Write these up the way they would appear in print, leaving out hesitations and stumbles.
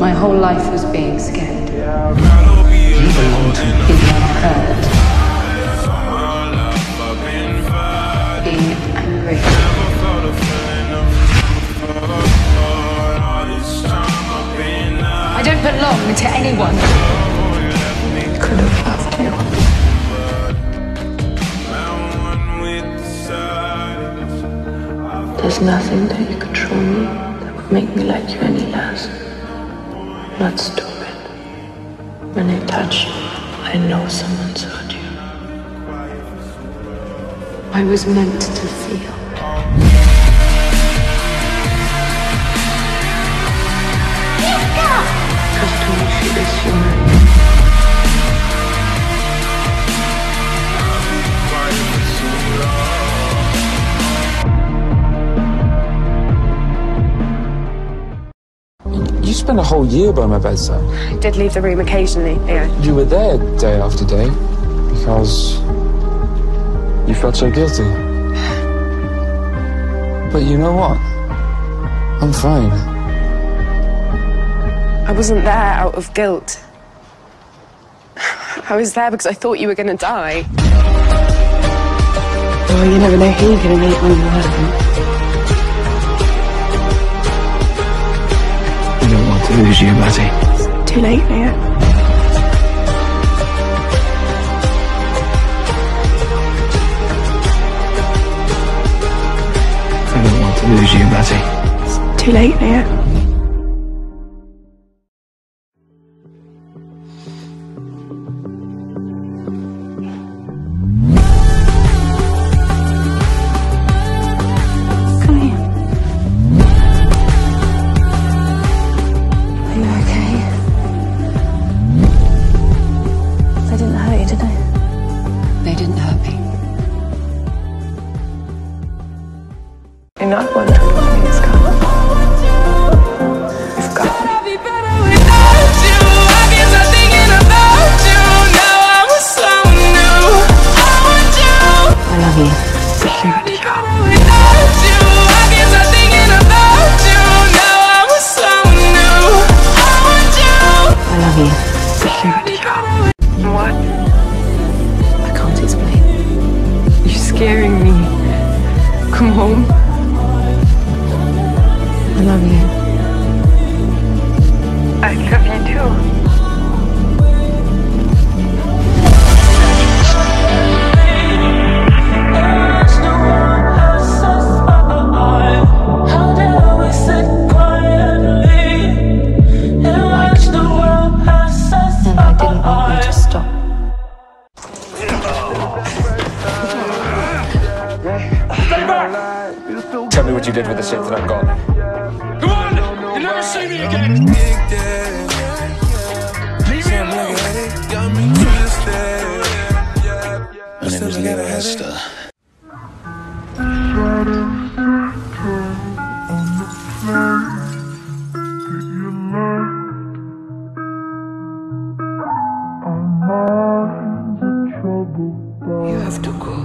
My whole life was being scared. You belong to me. Being unheard. Being angry. I don't belong to anyone. I could have loved you. There's nothing that you could show me that would make me like you any less. I'm not stupid. When I touch you, I know someone's hurt you. I was meant to feel. Because to me she is human. You spent a whole year by my bedside. I did leave the room occasionally, yeah. You were there day after day because you felt so guilty. But you know what? I'm fine. I wasn't there out of guilt. I was there because I thought you were going to die. Oh, you never know who you're going to meet when you're home. I don't want to lose you, Matty. It's too late for you. I don't want to lose you, Matty. It's too late for you. They didn't hurt me. You're not one to love me, Scott. You've got me. I love you. Ich liebe dich auch. I love you. Ich liebe dich auch. What? I can't explain. You're scaring me. Come home. I love you. I love you too. Tell me what you did with the shit that I've got. Come on! You'll never see me again! Leave me alone! My name is Leo Hester. You have to go.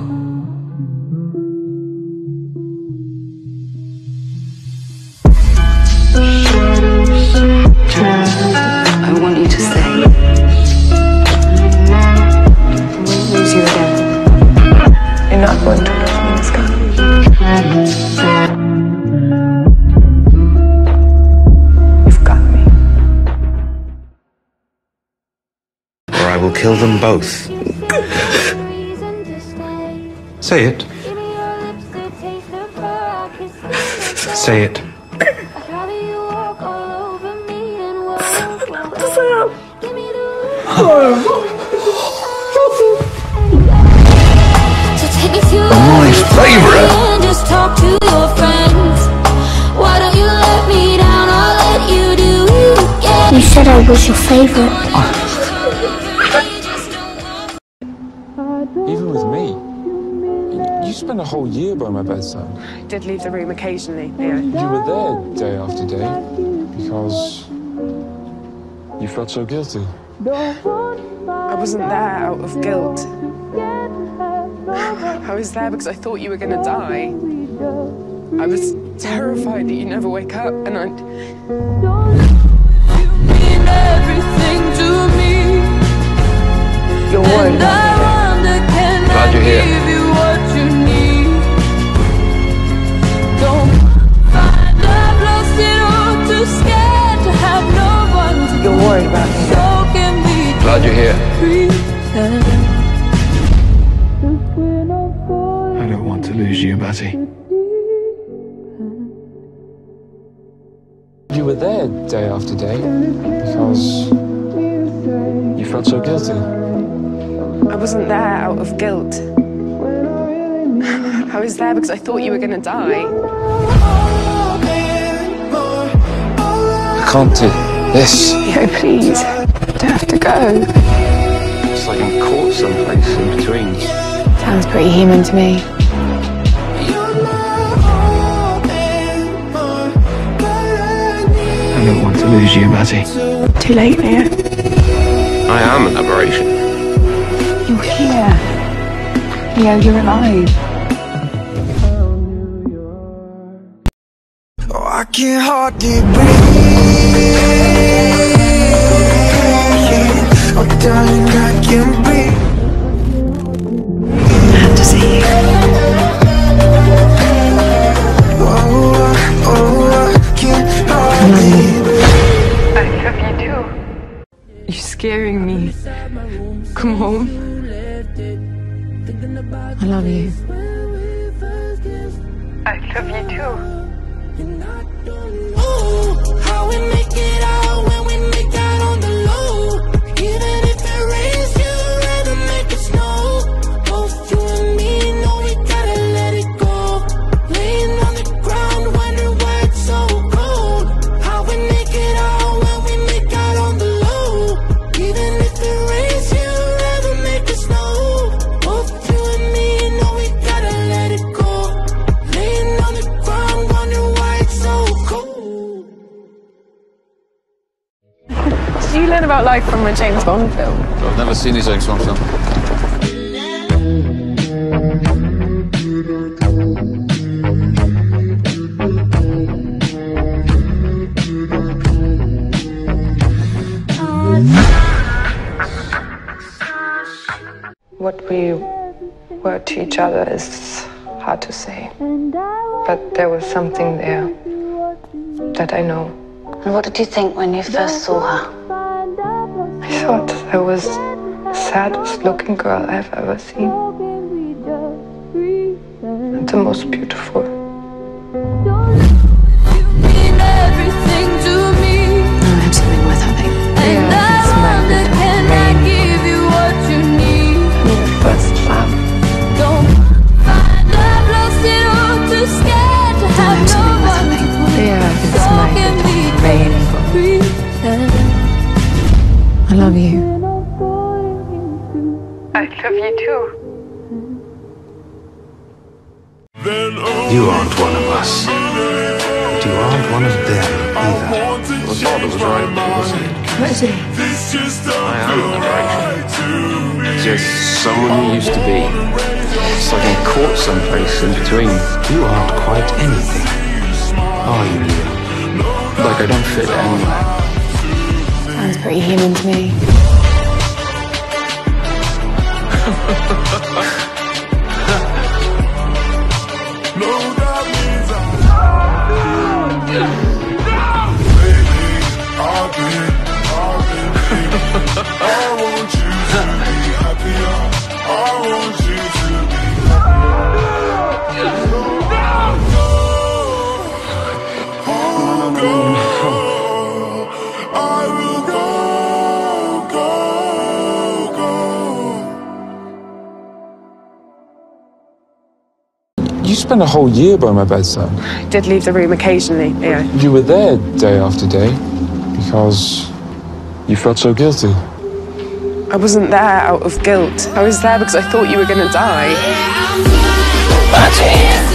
I want you to stay. I won't lose you again. You're not going to lose me, Scott. You've got me. Or I will kill them both. Say it. Say it. My favorite. Just talk to your friends. Why don't you let me down? I'll let you do it again. You said I was your favorite. Even with me, you spent a whole year by my bedside. I did leave the room occasionally, yeah. You were there day after day because you felt so guilty. I wasn't there out of guilt. I was there because I thought you were going to die. I was terrified that you'd never wake up, and you're worried about me. Glad you're here. I don't want to lose you, Batty. You were there day after day because you felt so guilty. I wasn't there out of guilt. I was there because I thought you were going to die. I can't do this. Yo, please. Don't have to go. It's like I'm caught someplace in between. Sounds pretty human to me. I don't want to lose you, Batty. Too late, Leo. I am an aberration. You're here. Leo, you're alive. Oh, I can't hardly breathe. Oh, darling, I can't breathe. I had to see you. I can't hardly breathe. I love you too. You're scaring me. Come home. I love you. I love you too. Ooh, how we make it out when we make out on the low. Even if it rains, you'd rather make it snow. Both you and me know we gotta let it go. Laying on the ground, wondering why it's so cold. How we make it out when we make out on the low. Even if it rains, you'd rather make it snow. Both you and me know we gotta let it go. Laying on the ground, wondering why it's so cold. Did you learn about life from a James Bond film? I've never seen his James Bond film. What we were to each other is hard to say. But there was something there that I know. And what did you think when you first saw her? I thought I was the saddest looking girl I've ever seen. And the most beautiful. I have something worth having. Yeah, it's magnet first love. I have something worth having. Yeah, it's magnet rainbow. I love you. I love you too. You aren't one of us. But you aren't one of them either. Well, father was right, wasn't he? What is it? I am an aberration. Just someone you used to be. It's like I'm caught someplace in between. You aren't quite anything, are you, Leo? Like I don't fit anywhere. Sounds pretty human to me. You spent a whole year by my bedside. I did leave the room occasionally, yeah. You were there day after day because you felt so guilty. I wasn't there out of guilt. I was there because I thought you were going to die. Batty.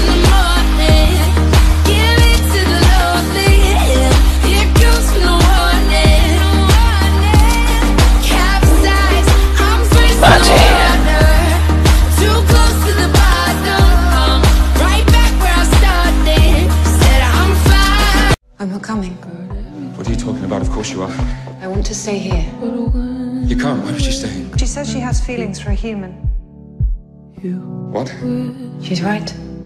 I'm not coming. What are you talking about? Of course you are. I want to stay here. You can't. Why would you stay? She says she has feelings for a human. What? She's right.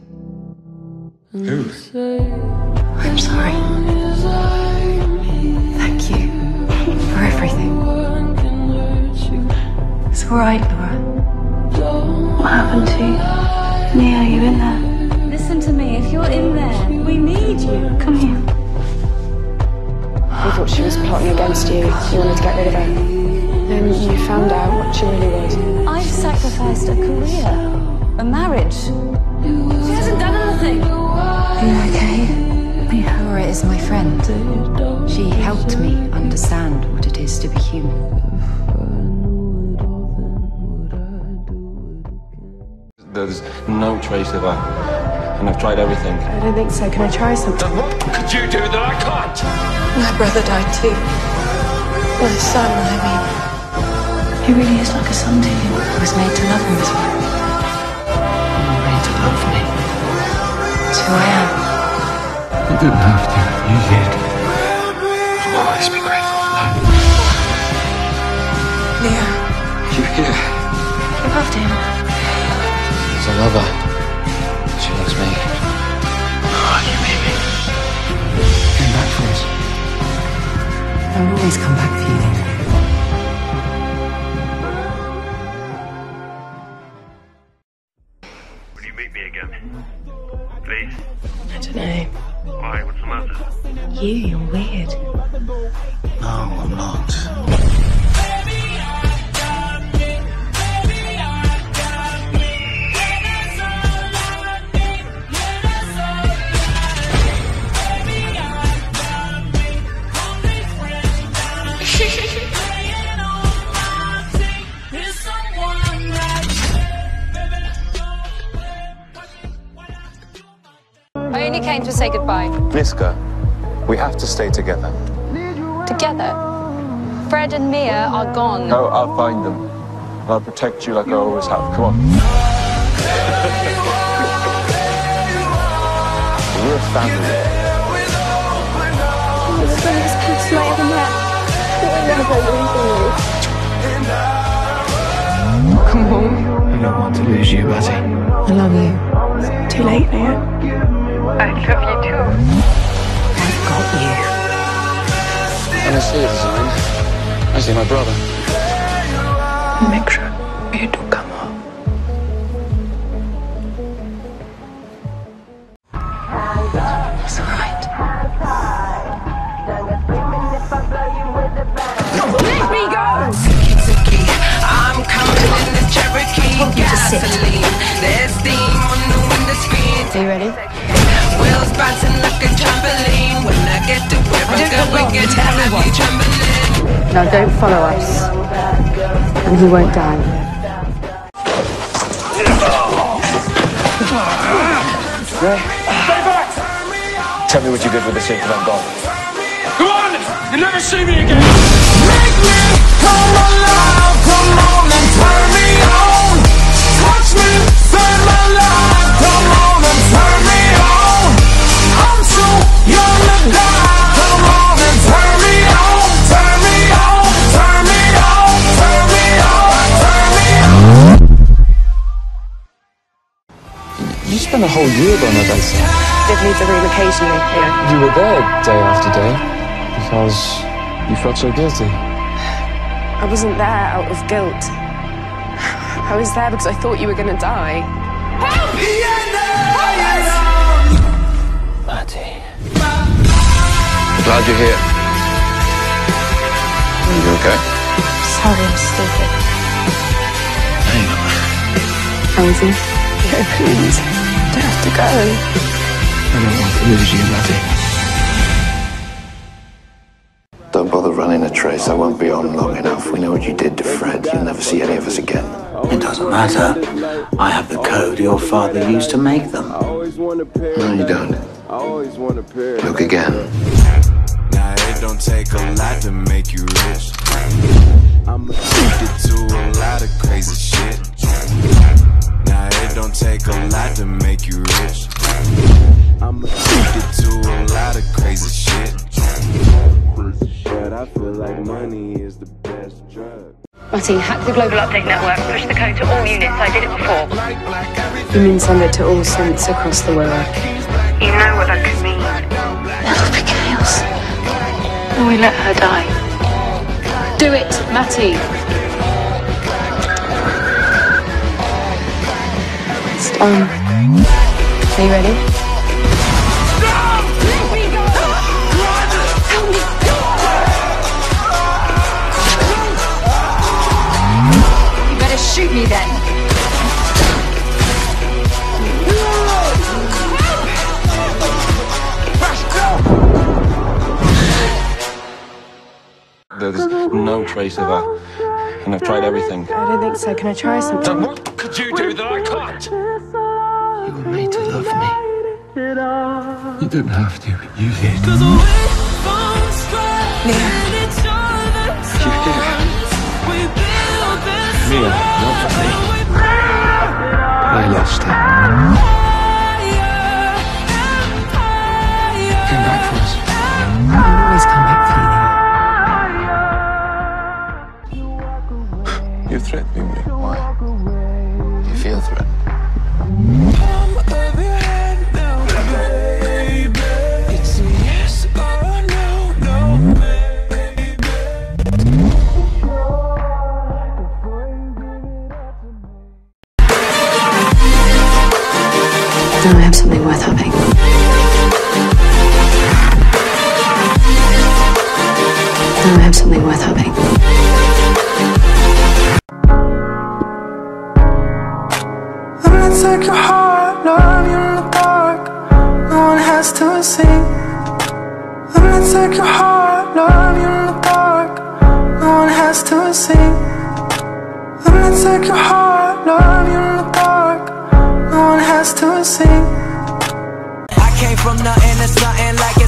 Who? I'm sorry. Thank you for all right, Laura. What happened to you? Mia, are you in there? Listen to me, if you're in there, we need you. Come here. We thought she was plotting against you. You wanted to get rid of her. Then you found out what she really was. I've sacrificed a career, a marriage. She hasn't done anything. Are you okay? Mia. Laura is my friend. She helped me understand what it is to be human. There's no trace of her, and I've tried everything. I don't think so. Can I try something? Then what could you do that I can't? My brother died too. My son, I mean. He really is like a son to you. I was made to love him as well. You were made to love me. It's who I am. You didn't have to. You did. I'll always be grateful for that. Leo, You're here. you loved him. I love her. She loves me. Oh, you made me. Came back for us. I'll always come back for you. Will you meet me again? Please? I don't know. Why? What's the matter? You're weird. No, I'm not. I only came to say goodbye. Niska, we have to stay together. Together. Fred and Mia are gone. No, I'll find them. I'll protect you like I always have. Come on. We're a family. It's the funniest person I ever met. I never losing you. Come home. I don't want to lose you, Betty. I love you. Too late, Leo. I love you too. I've got you. When I see a design, I see my brother. Make sure you do come home. It's all right. Let me go! I'm coming in the Cherokee gasoline. There's steam on the window screen. Are you ready? Wheels bouncing like a trampoline. When I get to where we get heavy trembling. Now don't follow us. And he won't die. Tell me what you did with the shit that I'm gone. Go on! You'll never see me again! Make me come alive. Come on and turn me on. Touch me, save my life. Come on and turn me on. I'm too young to die. Come on and turn me on. Turn me on. Turn me on. Turn me on. Turn me on. You spent a whole year by my bedside. Did leave the room occasionally, Leo. You were there day after day because you felt so guilty. I wasn't there out of guilt. I was there because I thought you were going to die. Matty. Glad you're here. Are you okay? Sorry, I'm stupid. Hang on. How is he? Leo, please. You don't have to go. I don't want to lose you, Matty. Don't bother running a trace. I won't be on long enough. We know what you did to Fred. You'll never see any of us again. It doesn't matter. I have the code your father used to make them. No, you don't. Look again. Now it don't take a lot to make you rich. I'm addicted to a lot of crazy shit. Now it don't take a lot to make you rich. I'm addicted to a lot of crazy shit. But I feel like money is the best drug. Matty, hack the Global Update Network, push the code to all units. I did it before. You mean send it to all synths across the world? You know what that could mean. That'll be chaos. And we let her die. Do it, Matty. honest. Are you ready? You better shoot me then. There's no trace of her, and I've tried everything. I don't think so. Can I try something? What could you do that I can't? You were made to love me. You don't have to, but you did. You did. Mia, not for me. I lost her. Came back for us. I'll always come back for you. You're threatening me. Why? You feel threatened? It's a yes or no, no, Now I have something worth having. Now I have something worth having. Let me take your heart, love you in the dark. No one has to see. Let me take your heart, love you in the dark. No one has to see. Let me take your heart, love you in the dark. No one has to see. I came from nothing to something like